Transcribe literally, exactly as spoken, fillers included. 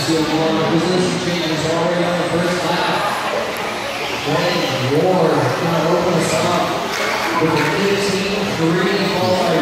see a lot of position changes already on the first lap. Wayne Ward going to open us up with a fifteen three followed by